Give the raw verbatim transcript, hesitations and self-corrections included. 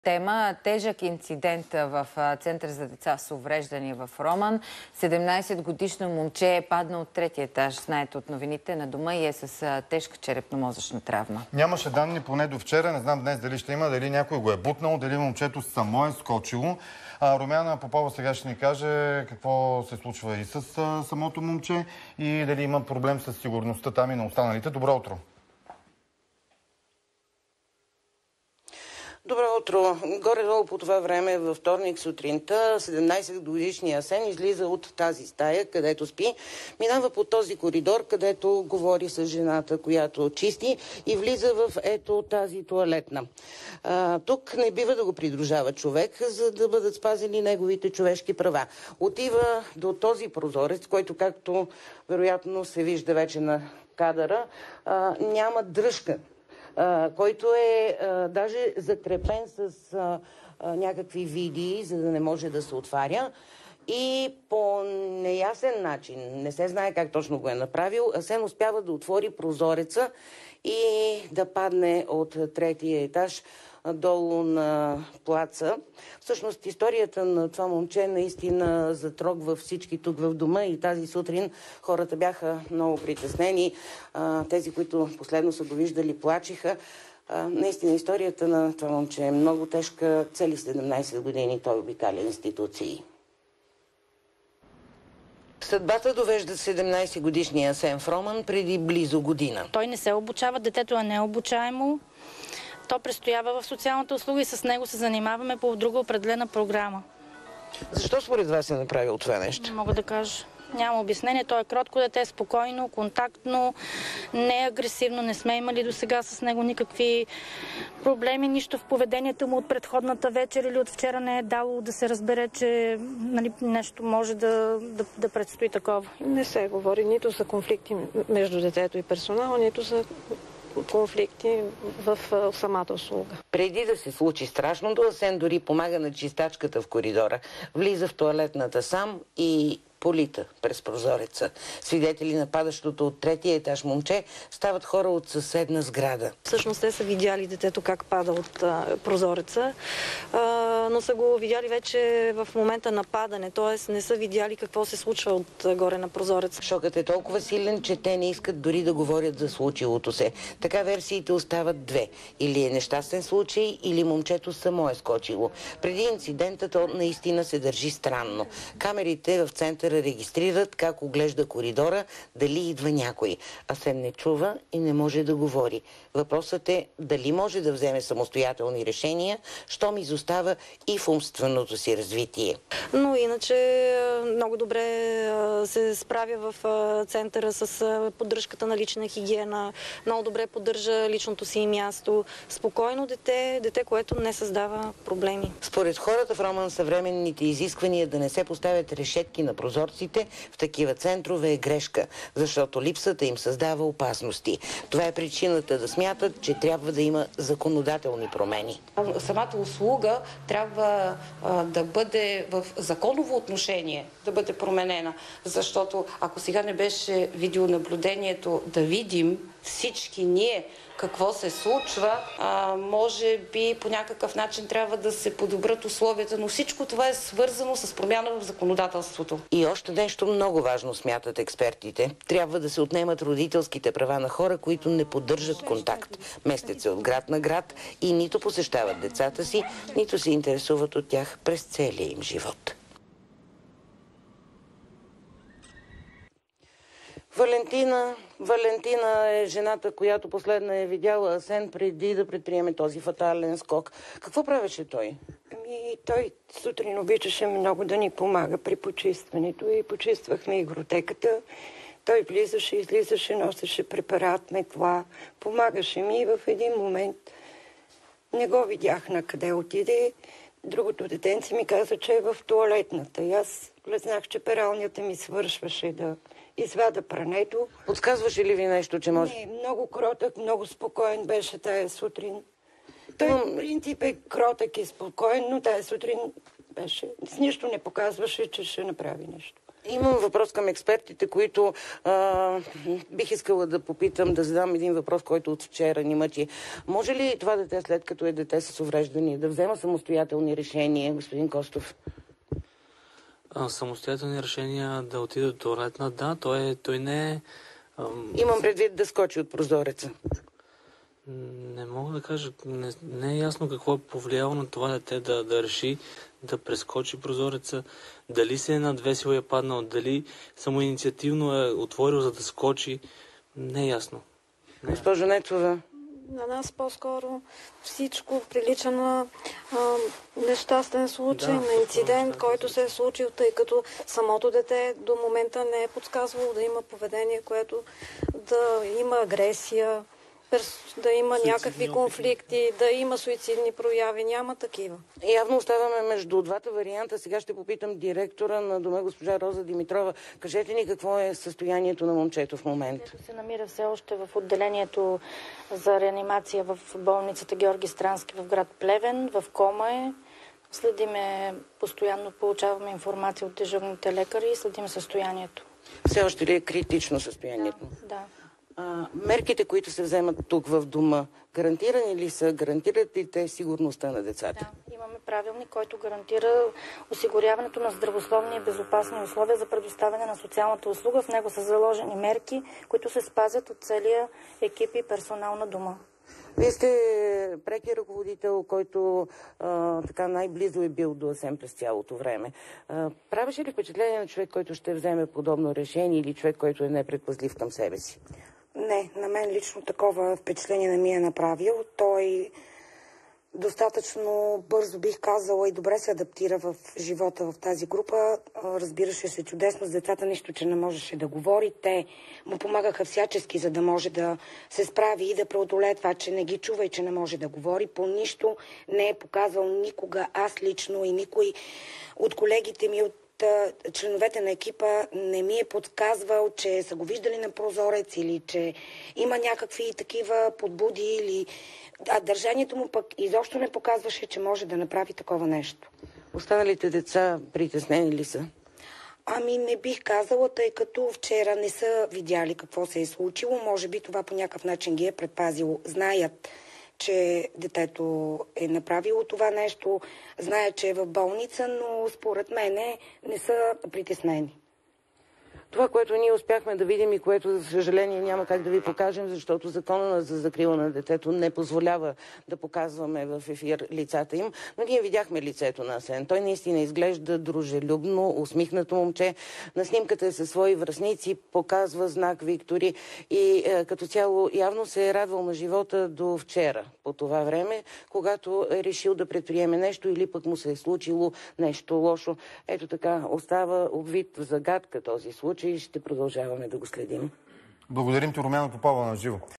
Тема – тежък инцидент в Център за деца с увреждания в Роман. седемнайсетгодишно момче е паднал от третия етаж, знаете от новините, на дома и е с тежка черепно-мозъчна травма. Нямаше данни поне до вчера, не знам днес дали ще има, дали някой го е бутнал, дали момчето само е скочило. А, Румяна Попова сега ще ни каже какво се случва и с а, самото момче и дали има проблем с сигурността там и на останалите. Добро утро! Добро утро. Горе-долу по това време във вторник сутринта седемнайсетгодишният Асен излиза от тази стая, където спи, минава по този коридор, където говори с жената, която чисти, и влиза в ето тази тоалетна. А, тук не бива да го придружава човек, за да бъдат спазени неговите човешки права. Отива до този прозорец, който, както вероятно се вижда вече на кадъра, а, няма дръжка, Uh, който е uh, даже закрепен с uh, uh, някакви видии, за да не може да се отваря. И по неясен начин, не се знае как точно го е направил, Асен успява да отвори прозореца и да падне от третия етаж долу на плаца. Всъщност историята на това момче наистина затрогва всички тук в дома и тази сутрин хората бяха много притеснени. Тези, които последно са го виждали, плачиха. Наистина историята на това момче е много тежка. Цели седемнайсет години той обикаля институции. Съдбата довежда седемнайсетгодишния Асен в Роман преди близо година. Той не се обучава, детето е необучаемо. То престоява в социалната услуга и с него се занимаваме по друга определена програма. Защо според вас е направил това нещо? Не мога да кажа. Няма обяснение. Той е кротко дете, спокойно, контактно, не е агресивно. Не сме имали до сега с него никакви проблеми. Нищо в поведението му от предходната вечер или от вчера не е дало да се разбере, че нали, нещо може да, да, да предстои такова. Не се говори нито за конфликти между детето и персонала, нито за конфликти в самата услуга. Преди да се случи страшното, Асен дори помага на чистачката в коридора. Влиза в тоалетната сам и полита през прозореца. Свидетели на падащото от третия етаж момче стават хора от съседна сграда. Всъщност те са видяли детето как пада от а, прозореца, а, но са го видяли вече в момента на падане, т.е. не са видяли какво се случва от а, горе на прозореца. Шокът е толкова силен, че те не искат дори да говорят за случилото се. Така версиите остават две. Или е нещастен случай, или момчето само е скочило. Преди инцидента то наистина се държи странно. Камерите в центъра регистрират как оглежда коридора, дали идва някой. Асен не чува и не може да говори. Въпросът е дали може да вземе самостоятелни решения, щом изостава и в умственото си развитие. Но иначе много добре се справя в центъра с поддръжката на лична хигиена, много добре поддържа личното си място. Спокойно дете, дете, което не създава проблеми. Според хората в Роман съвременните изисквания да не се поставят решетки на прозорците в такива центрове е грешка, защото липсата им създава опасности. Това е причината да смятат, че трябва да има законодателни промени. Самата услуга трябва а, да бъде в законово отношение, да бъде променена, защото ако сега не беше видеонаблюдението да видим всички ние какво се случва, а, може би по някакъв начин трябва да се подобрят условията, но всичко това е свързано с промяна в законодателството. И още нещо много важно смятат експертите. Трябва да се отнемат родителските права на хора, които не поддържат контакт. Местят се от град на град и нито посещават децата си, нито се интересуват от тях през целия им живот. Валентина, Валентина е жената, която последна е видяла Асен преди да предприеме този фатален скок. Какво правеше той? Ами, той сутрин обичаше много да ни помага при почистването и почиствахме игротеката. Той влизаше, излизаше, носеше препарат, метла, помагаше ми и в един момент не го видях на къде отиде. Другото детенце ми каза, че е в тоалетната и аз влезнах, че пералнята ми свършваше да извада прането. Подсказваше ли ви нещо, че може? Не, много кротък, много спокоен беше тая сутрин. Той в принцип е кротък и спокоен, но тая сутрин беше, с нищо не показваше, че ще направи нещо. Имам въпрос към експертите, които а, бих искала да попитам, да задам един въпрос, който от вчера ни мъчи. Може ли това дете, след като е дете с увреждане, да взема самостоятелни решения, господин Костов? А, самостоятелни решения да отиде до туалетна, да, той, той не е... Ам... Имам предвид да скочи от прозореца. Не мога да кажа, не, не е ясно какво е повлияло на това дете да, да реши да прескочи прозореца, дали се е надвесил и е паднал, дали самоинициативно е отворил за да скочи, не е ясно. Не е. Госпожо Нецова. На нас по-скоро всичко прилича на а, нещастен случай, Да, на инцидент, който се е случил, тъй като самото дете до момента не е подсказвало да има поведение, което да има агресия, да има суицидни някакви опити. конфликти, да има суицидни прояви. Няма такива. Явно оставаме между двата варианта. Сега ще попитам директора на дома, госпожа Роза Димитрова. Кажете ни какво е състоянието на момчето в момента. Детето се намира все още в отделението за реанимация в болницата Георги Странски в град Плевен. В кома е. Следиме, постоянно получаваме информация от дежурните лекари и следим състоянието. Все още ли е критично състоянието? Да, да. А, мерките, които се вземат тук в дома, гарантирани ли са? Гарантират ли те сигурността на децата? Да, имаме правилник, който гарантира осигуряването на здравословни и безопасни условия за предоставяне на социалната услуга. В него са заложени мерки, които се спазят от целия екип и персонал на дома. Вие сте преки ръководител, който а, така най-близо е бил до АСЕМ през цялото време. А, правеше ли впечатление на човек, който ще вземе подобно решение или човек, който е непредпазлив към себе си? Не, на мен лично такова впечатление не ми е направил. Той достатъчно бързо, бих казала, и добре се адаптира в живота в тази група. Разбираше се чудесно с децата, нищо, че не можеше да говори. Те му помагаха всячески, за да може да се справи и да преодолее това, че не ги чува и че не може да говори. По нищо не е показвал никога аз лично и никой от колегите ми, от членовете на екипа не ми е подсказвал, че са го виждали на прозорец или че има някакви такива подбуди или... А държанието му пък изобщо не показваше, че може да направи такова нещо. Останалите деца притеснени ли са? Ами не бих казала, тъй като вчера не са видяли какво се е случило. Може би това по някакъв начин ги е предпазило. Знаят, че детето е направило това нещо, знаят, че е в болница, но според мене не са притеснени. Това, което ние успяхме да видим и което, за съжаление, няма как да ви покажем, защото закона за закрила на детето не позволява да показваме в ефир лицата им, но ние видяхме лицето на Асен. Той наистина изглежда дружелюбно, усмихнато момче. На снимката е със свои връстници, показва знак Виктори и е, като цяло явно се е радвал на живота до вчера, по това време, когато е решил да предприеме нещо или пък му се е случило нещо лошо. Ето така, остава обвит в загадка този случай и ще продължаваме да го следим. Благодарим ти, Румяна Попова, на живо.